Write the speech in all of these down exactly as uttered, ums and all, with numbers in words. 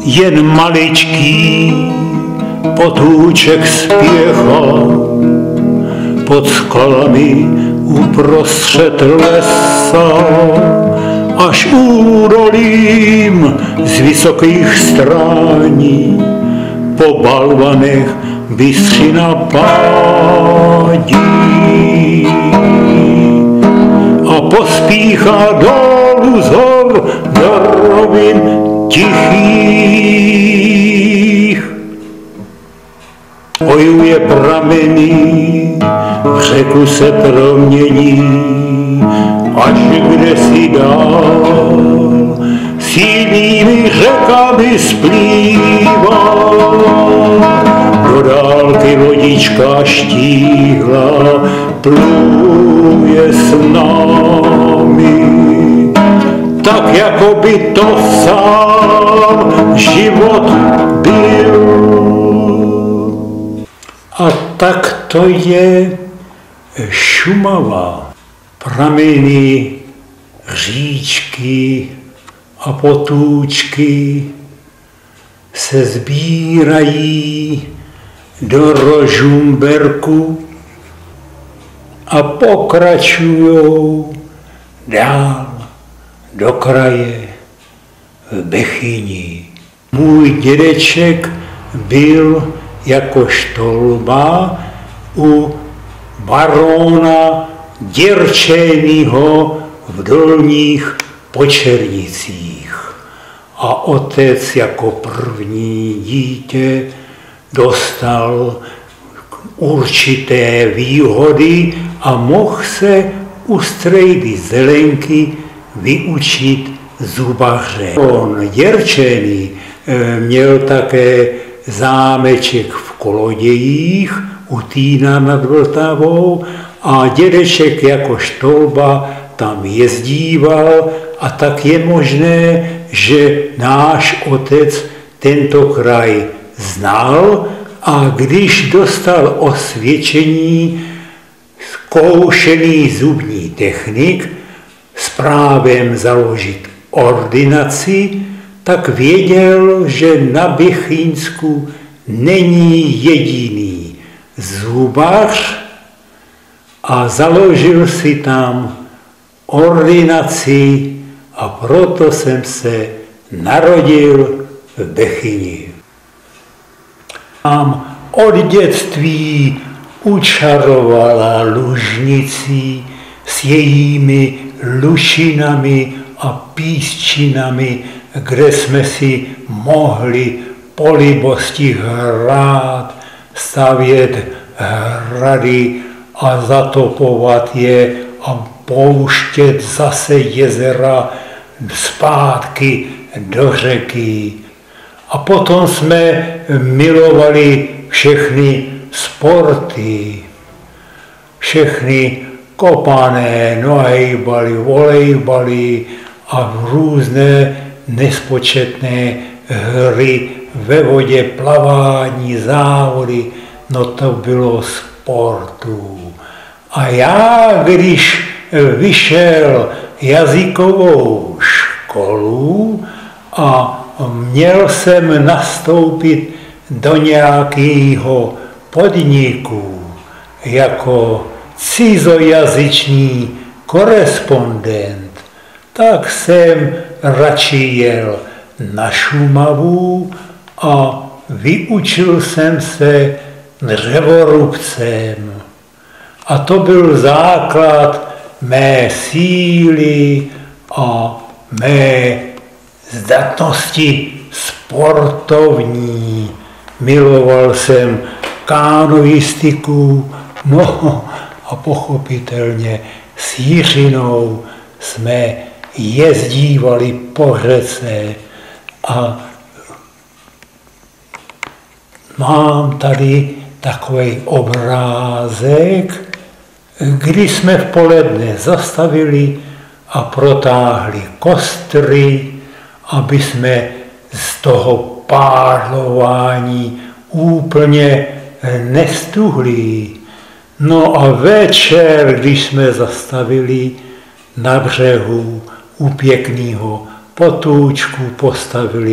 jen maličký potůček spěchá pod skalami uprostřed lesa, až údolím z vysokých strání po balvanech bystřina pádí a pospíchá dolů z hor do rovin tichých. Spojuje prameny, v řeku se promění, až kdesi dál sílými řekami splývá. Do dálky lodička štíhla pluje s námi, tak jako by to sám život byl. A tak to je Šumava. Prameny, říčky a potůčky se sbírají do Rožumberku a pokračujou dál do kraje v Bechyni. Můj dědeček byl jako štolba u barona Děrčenýho v Dolních Počernicích. A otec jako první dítě dostal určité výhody a mohl se u strejdy Zelenky vyučit zubaře. On Děrčený měl také zámeček v Kolodějích u Týna nad Vltavou a dědeček jako štolba tam jezdíval, a tak je možné, že náš otec tento kraj znal, a když dostal osvědčení zkoušený zubní technik s právem založit ordinaci, tak věděl, že na Bechyňsku není jediný zubař a založil si tam ordinaci, a proto jsem se narodil v Bechyni. Mám od dětství učarovala Lužnicí s jejími lušinami a písčinami, kde jsme si mohli po libosti hrát, stavět hrady a zatopovat je a pouštět zase jezera zpátky do řeky. A potom jsme milovali všechny sporty, všechny kopané, nohejbaly, volejbaly a různé nespočetné hry ve vodě, plavání, závody, no to bylo sportu. A já, když vyšel jazykovou školu a měl jsem nastoupit do nějakého podniku jako cizojazyčný korespondent, tak jsem radši jel na Šumavu a vyučil jsem se dřevorubcem. A to byl základ mé síly a mé zdatnosti sportovní. Miloval jsem kánoistiku, no a pochopitelně s Jiřinou jsme jezdívali po řece a mám tady takový obrázek, kdy jsme v poledne zastavili a protáhli kostry, aby jsme z toho pádlování úplně nestuhli. No a večer, když jsme zastavili na břehu u pěkného potůčku, postavili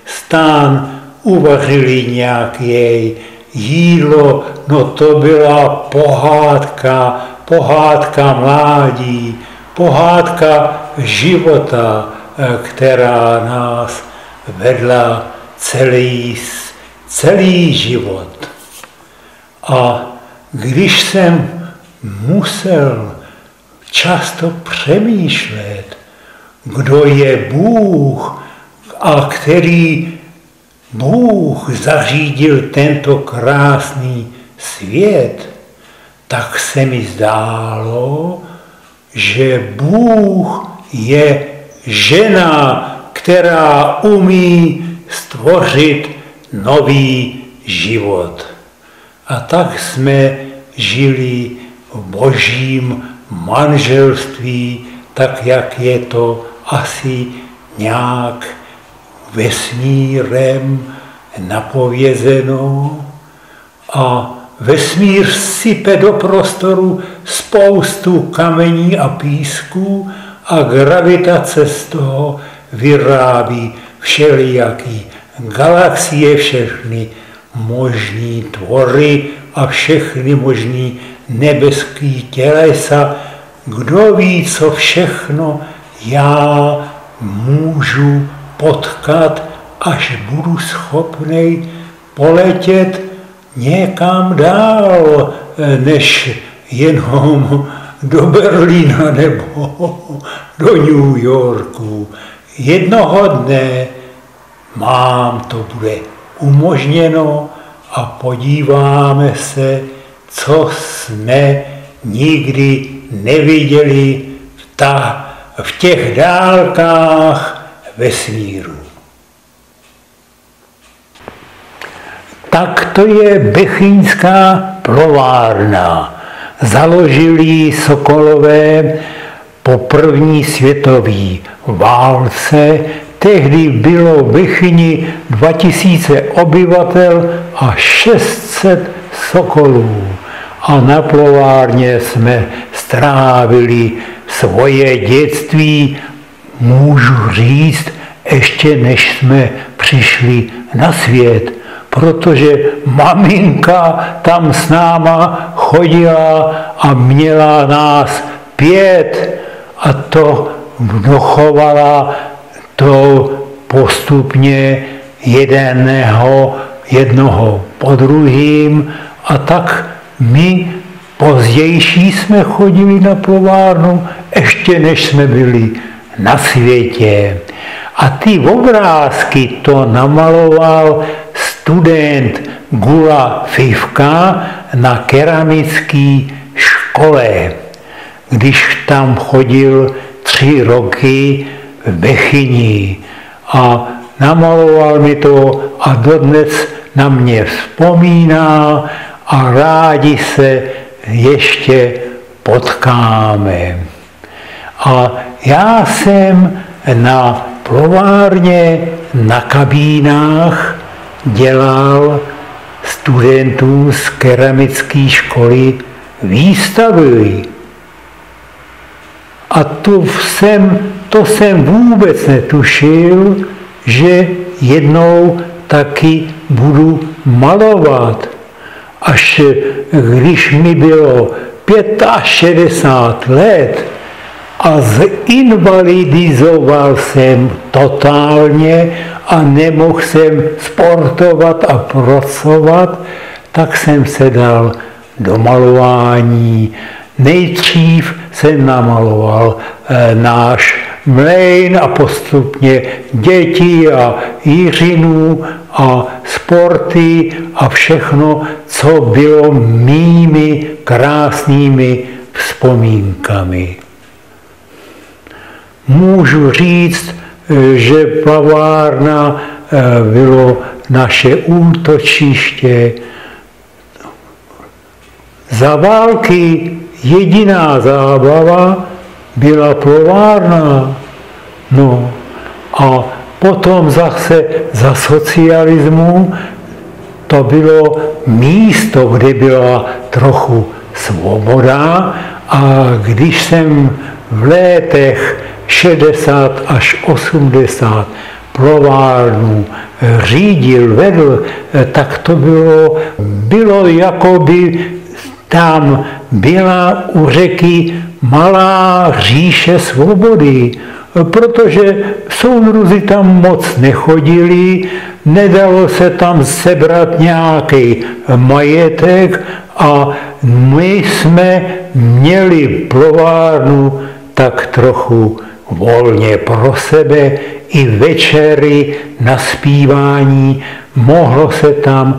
stán, uvařili nějaké jídlo, no to byla pohádka, pohádka mládí, pohádka života, která nás vedla celý, celý život. A když jsem musel často přemýšlet, kdo je Bůh a který Bůh zařídil tento krásný svět, tak se mi zdálo, že Bůh je žena, která umí stvořit nový život. A tak jsme žili v božím manželství, tak jak je to asi nějak vesmírem napovězeno. A vesmír sype do prostoru spoustu kamení a písku a gravitace z toho vyrábí všelijaký galaxie, všechny možný tvory a všechny možný nebeský tělesa. Kdo ví, co všechno já můžu potkat, až budu schopnej poletět někam dál, než jenom do Berlína nebo do New Yorku. Jednoho dne mám to bude umožněno a podíváme se, co jsme nikdy neviděli v, ta, v těch dálkách vesmíru. Tak to je Bechyňská plovárna. Založili ji Sokolové po první světové válce. Tehdy bylo v Bechyni dva tisíce obyvatel a šest set sokolů. A na plovárně jsme strávili svoje dětství, můžu říct, ještě než jsme přišli na svět, protože maminka tam s náma chodila a měla nás pět a to dochovala to postupně jedného, jednoho po druhým a tak my pozdější jsme chodili na plovárnu, ještě než jsme byli na světě. A ty obrázky to namaloval student Gula Fifka na keramické škole, když tam chodil tři roky v Bechyni. A namaloval mi to a dodnes na mě vzpomíná a rádi se ještě potkáme. A já jsem na plovárně na kabínách dělal studentů z keramické školy výstavy. A to jsem, to jsem vůbec netušil, že jednou taky budu malovat. Až když mi bylo šedesát pět let a zinvalidizoval jsem totálně a nemohl jsem sportovat a pracovat, tak jsem se dal do malování. Nejdřív jsem namaloval e, náš mlejn a postupně děti a Jiřinu a sporty a všechno, co bylo mými krásnými vzpomínkami. Můžu říct, že plavárna bylo naše útočiště. Za války jediná zábava byla plovárna. No a potom zase za socialismu to bylo místo, kde byla trochu svoboda a když jsem v letech šedesát až osmdesát plovárnu řídil, vedl, tak to bylo, bylo jako by tam byla u řeky malá říše svobody, protože soudruzi tam moc nechodili, nedalo se tam sebrat nějaký majetek a my jsme měli plovárnu tak trochu volně pro sebe, i večery na zpívání, mohlo se tam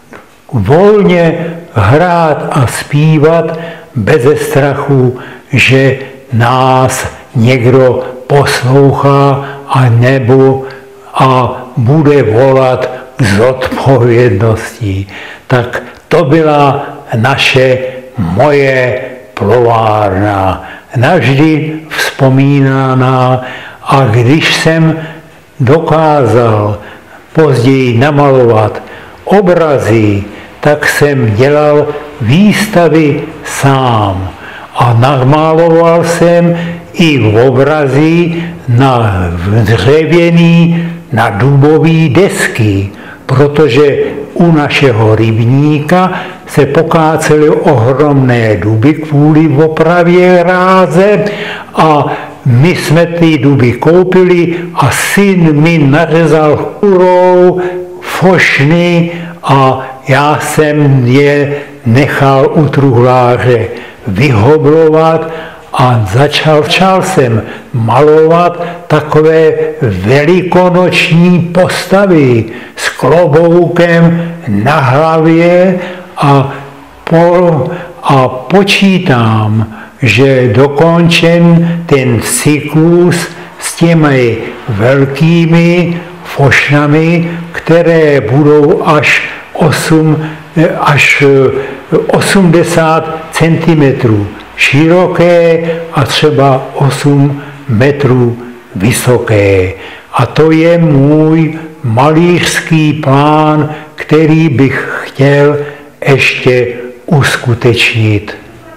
volně hrát a zpívat beze strachu, že nás někdo poslouchá a nebo a bude volat k zodpovědnosti. Tak to byla naše moje plovárna, navždy vzpomínaná, a když jsem dokázal později namalovat obrazy, tak jsem dělal výstavy sám a namaloval jsem i obrazy na dřevěný, na dubový desky, protože u našeho rybníka se pokácely ohromné duby kvůli opravě ráze a my jsme ty duby koupili a syn mi nařezal kurou, fošny a já jsem je nechal u truhláře vyhoblovat a začal, začal jsem malovat takové velikonoční postavy s kloboukem na hlavě a, po, a počítám, že dokončím ten cyklus s těmi velkými fošnami, které budou až, osm, až osmdesát centimetrů široké a třeba osm metrů vysoké. A to je můj malířský plán, který bych chtěl ještě uskutečnit.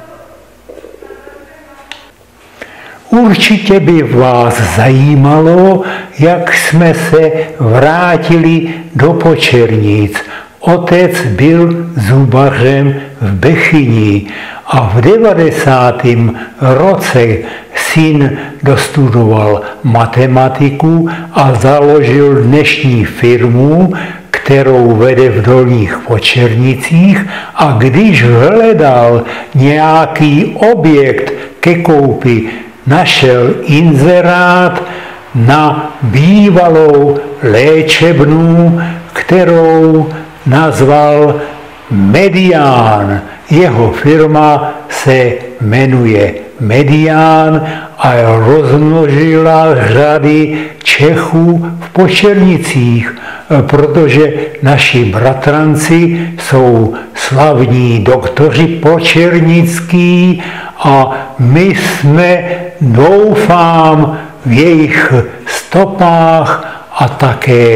Určitě by vás zajímalo, jak jsme se vrátili do Počernic. Otec byl zubařem v Bechyni a v devadesátém roce syn dostudoval matematiku a založil dnešní firmu, kterou vede v Dolních Počernicích, a když hledal nějaký objekt ke koupi, našel inzerát na bývalou léčebnu, kterou nazval Medián. Jeho firma se jmenuje Medián a rozmnožila řady Čechů v Počernicích, protože naši bratranci jsou slavní doktoři počernický a my jsme, doufám, v jejich stopách a také,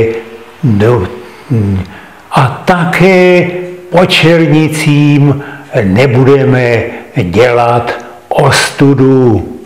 a také Počernicím nebudeme dělat ostudu.